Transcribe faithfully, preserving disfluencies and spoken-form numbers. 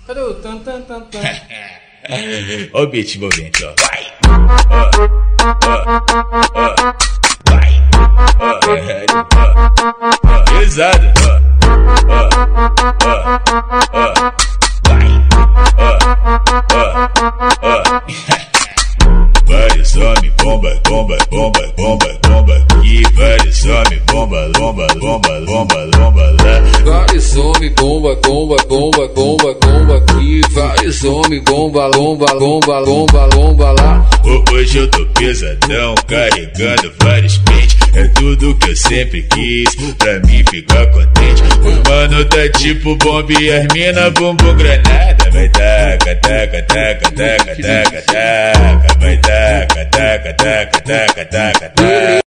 Cadê o tan tan tan tan? Ó o beat envolvente, ó. Vai! Ó, ó, ó, vai! Ó, ó, ó, pesado, ó. Ó, ó, ó, vai! Ó, ó, ó. Vários homens, bomba, bomba, bomba, bomba, bomba. E vários homens, bomba, bomba, bomba, bomba, bomba lá. Vários homens, bomba, bomba, bomba, bomba, bomba aqui. Vários homens, bomba, bomba, bomba, bomba, bomba lá. Hoje eu tô pesadão, carregando vários pentes. É tudo que eu sempre quis, pra mim ficar contente. O mano tá tipo bomba e as mina bumbum granada. Vai taca, taca, taca, taca, taca, taca. Vai taca, taca, taca, taca, taca, taca.